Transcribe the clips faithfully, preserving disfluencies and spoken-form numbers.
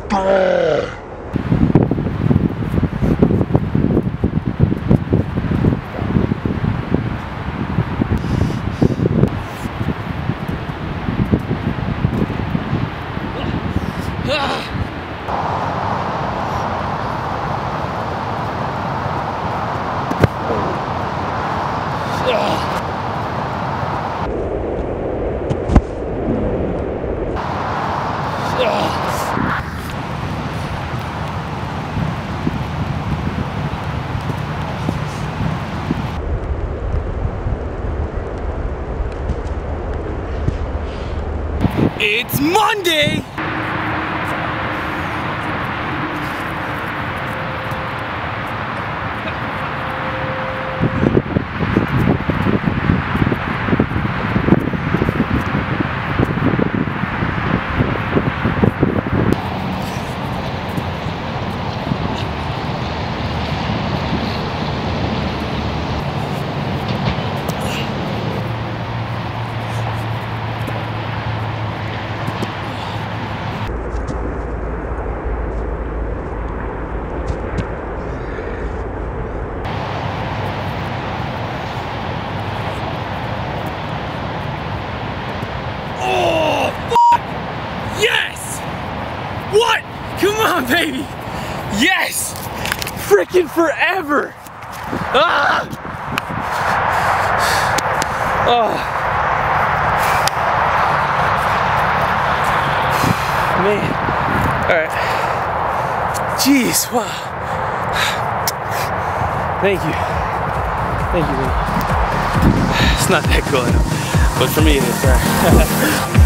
It's Monday! Yes! What? Come on, baby! Yes! Freaking forever! Ah! Oh. Man. Alright. Jeez, wow. Thank you. Thank you, baby. It's not that cool, I know. But for me, it is. Right?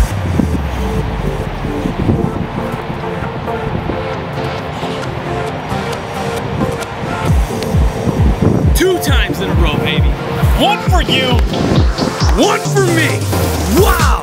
Two times in a row, baby. One for you, one for me. Wow!